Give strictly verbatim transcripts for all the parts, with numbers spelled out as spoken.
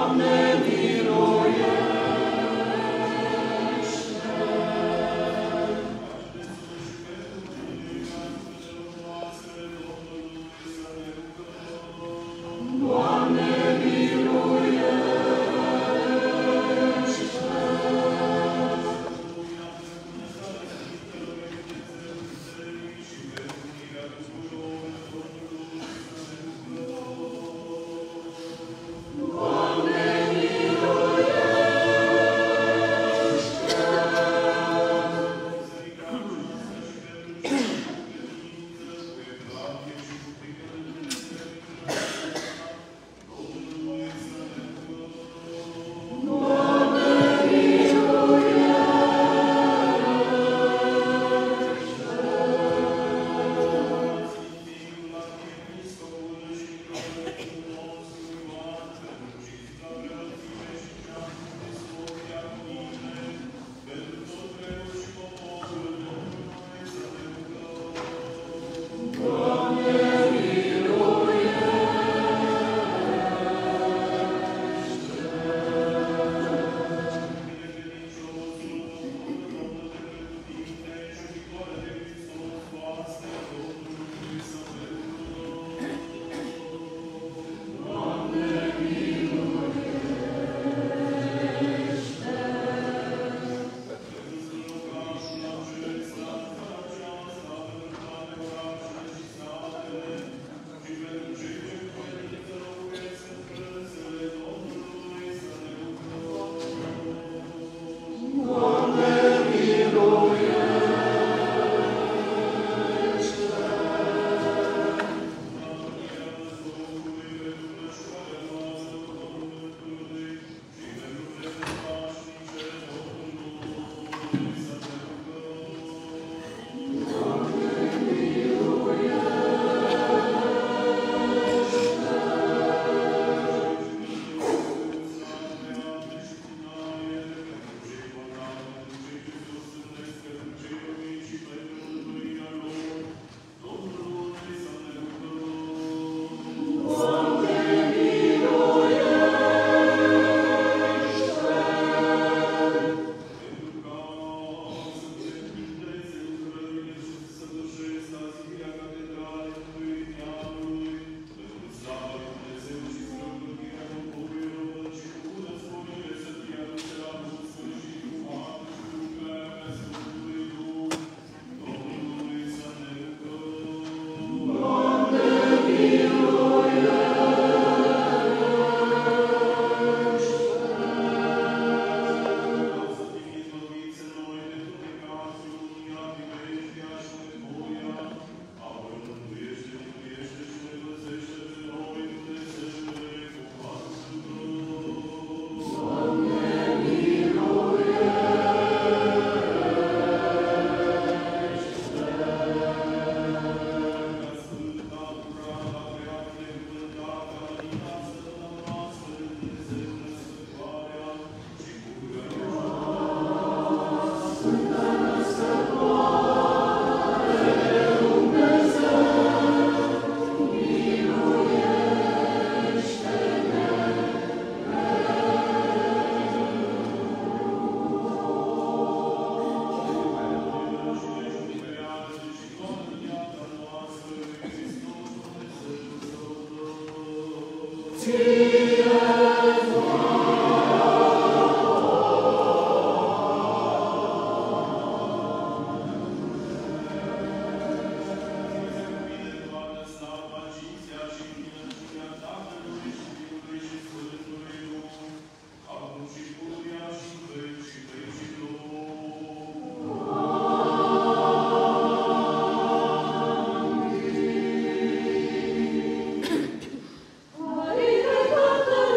Amen.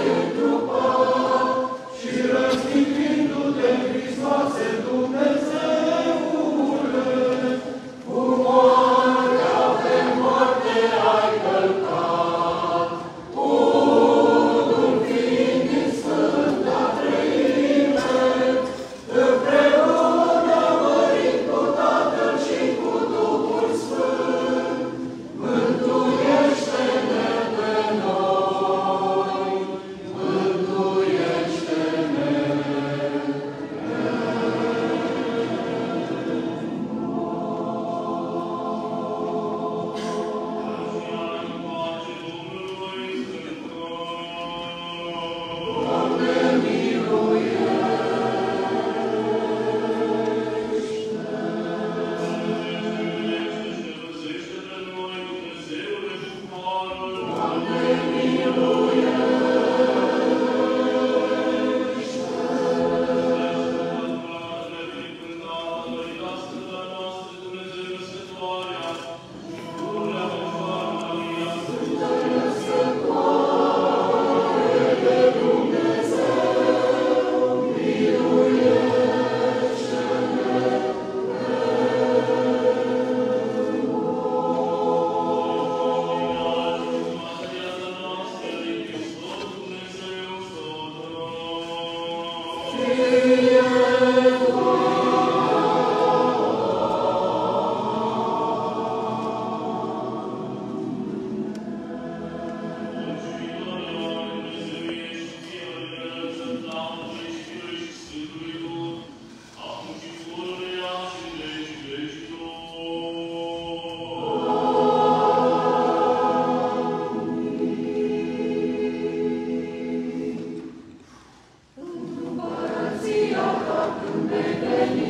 Împărăția ta când vede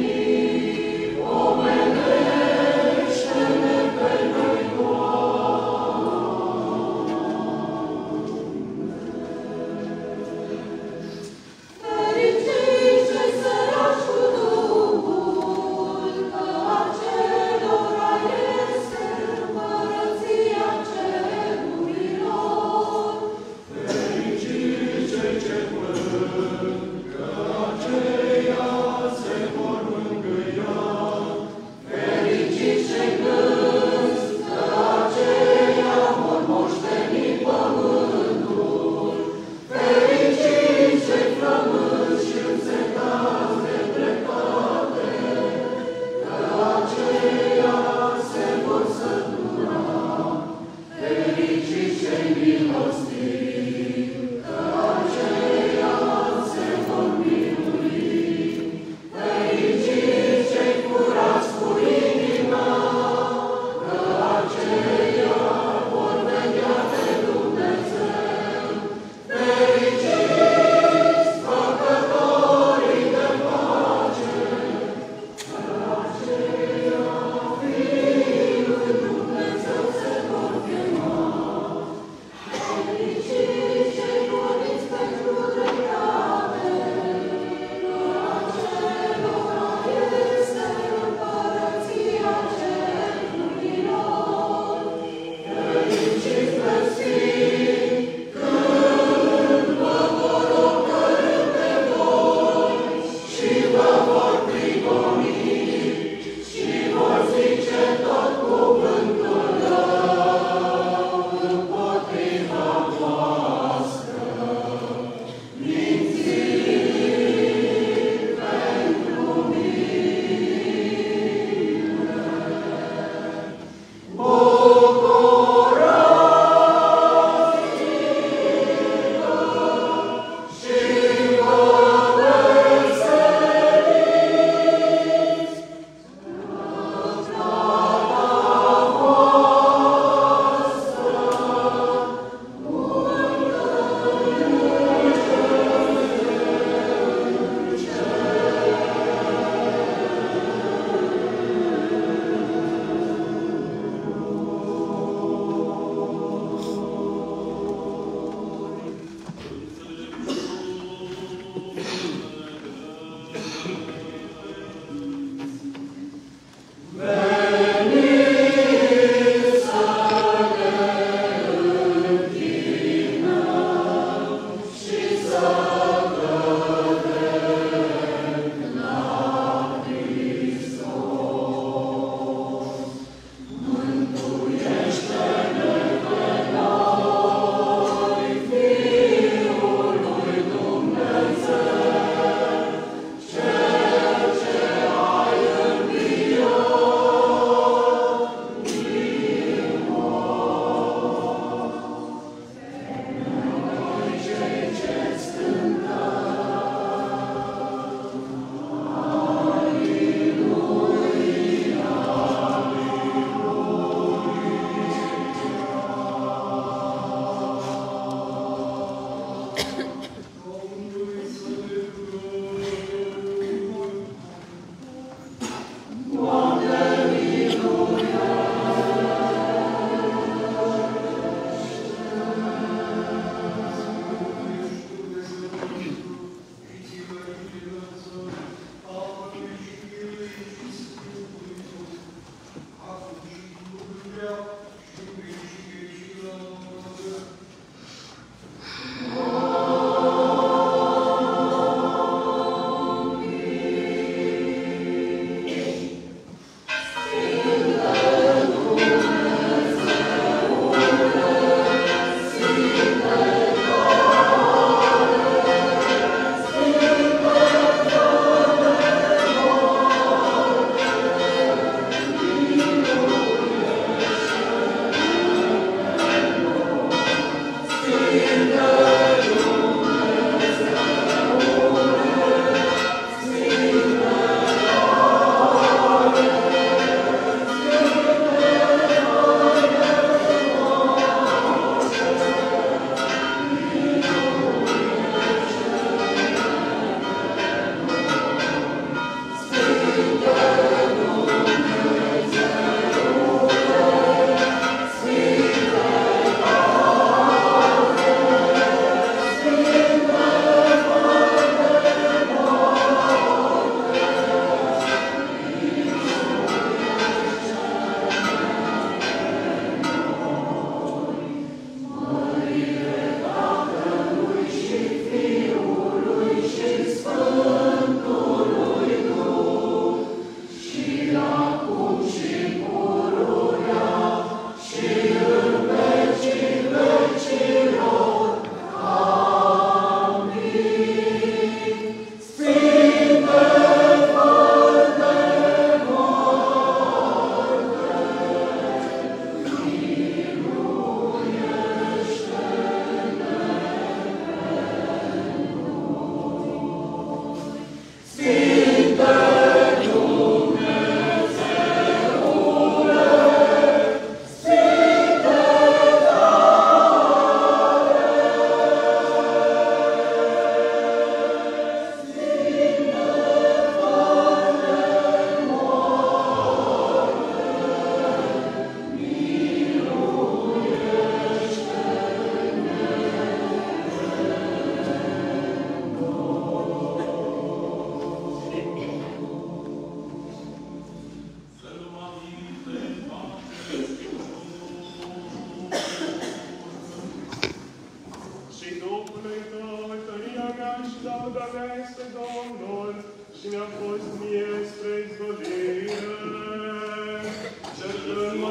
și lauda mea este Domnul și mi-a fost mie spre izbăvire. Cercând-mă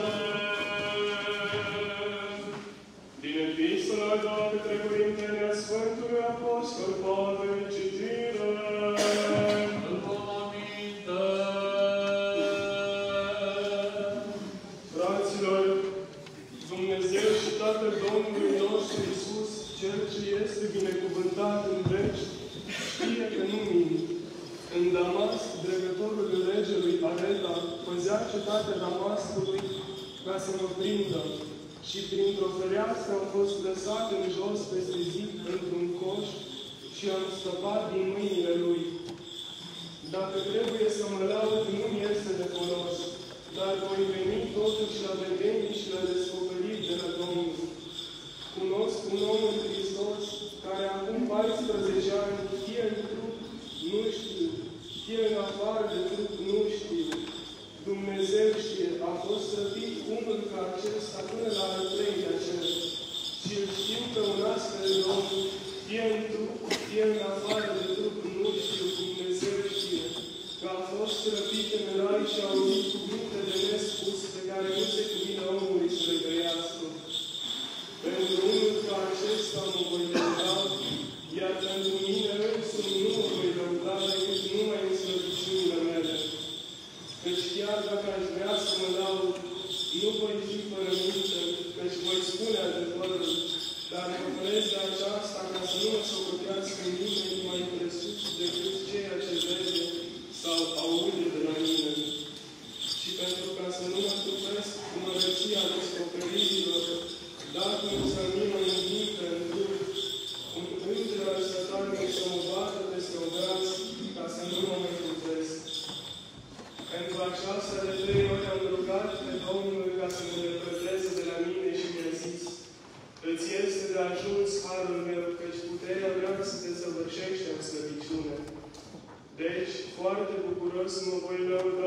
din epistola a doua către Corinteni a Sfântului Apostol Pavel, citire. Îl vom aminte. Fraților, Dumnezeu și Tatăl Domnului nostru Iisus, Cel ce este binecuvântat în veci, știe că nu mint. În Damasc, dregătorul regelui Areta păzea cetatea Damascului ca să mă prindă. Și printr-o fereastră am fost lăsat în jos peste zid într-un coș și am scăpat din mâinile lui. Dacă trebuie să mă laud, nu este de folos, dar voi veni totuși la vedenii și la descoperiri de la Domnul. Cunosc un om în Hristos care acum paisprezece ani, fie în trup, nu știu, fie în afară de trup, nu știu. Dumnezeu știe, a fost răpit unul ca acesta până la al treilea cer. Și îl știu pe un astfel de om, fie în trup, fie în afară de trup, nu știu, Dumnezeu știe, că a fost răpit în rai și a auzit cuvinte de nespus pe care nu se cuvine omului să le trăiască. Pentru unul ca acesta mă voi lăuda, iar pentru mine însumi nu mă voi lăuda decât numai în slăbiciunile mele. Căci chiar dacă aș vrea să mă laud, nu voi fi fără minte, căci voi spune adevărul, dar mă părez de aceasta ca să nu mă socotească nimeni mai presus decât ceea ce vede sau aude de la mine. Și pentru ca să nu mă trupesc cu mărăția descoperirilor, dați-mi să nu mă invită în trup, cum îngerul sătanic să mă bată peste obraz, ca să nu mă mai trupesc. Pentru aceasta de trei ori am rugat pe Domnul ca să mă depărteze de la mine și mi-a zis: îți este de ajuns harul meu, căci puterea mea să te săvârșește în slăbiciune. Deci, foarte bucuros mă voi lăuda